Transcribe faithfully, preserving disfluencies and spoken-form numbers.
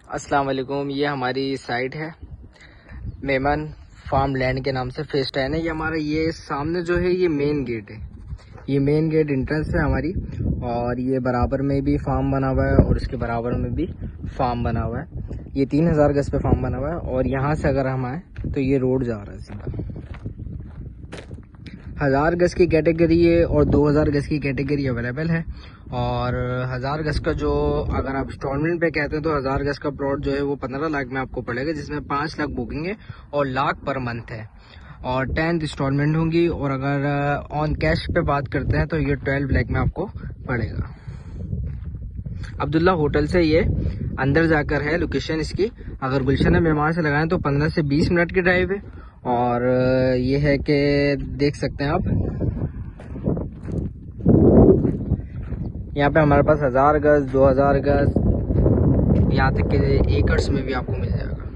अस्सलाम वालेकुम। ये हमारी साइट है मेमन फार्म लैंड के नाम से, फेस टेन है। ये हमारा ये सामने जो है ये मेन गेट है, ये मेन गेट एंट्रेंस है हमारी। और ये बराबर में भी फार्म बना हुआ है और इसके बराबर में भी फार्म बना हुआ है। ये तीन हज़ार गज पे फार्म बना हुआ है। और यहाँ से अगर हम आए तो ये रोड जा रहा है सीधा। हज़ार गज की कैटेगरी है और दो हज़ार गज की कैटेगरी अवेलेबल है। और हज़ार गज का जो अगर आप इंस्टॉलमेंट पे कहते हैं तो हज़ार गज का प्लॉट जो है वो पंद्रह लाख में आपको पड़ेगा, जिसमें पाँच लाख बुकिंग है और लाख पर मंथ है और टेंथ इंस्टॉलमेंट होंगी। और अगर ऑन कैश पे बात करते हैं तो ये ट्वेल्व लाख में आपको पड़ेगा। अब्दुल्ला होटल से ये अंदर जाकर है लोकेशन इसकी। अगर गुलशन मेहमान से लगाएं तो पंद्रह से बीस मिनट की ड्राइव है। और ये है कि देख सकते हैं आप, यहाँ पे हमारे पास हज़ार गज, दो हज़ार गज, यहाँ तक के एकर्स में भी आपको मिल जाएगा।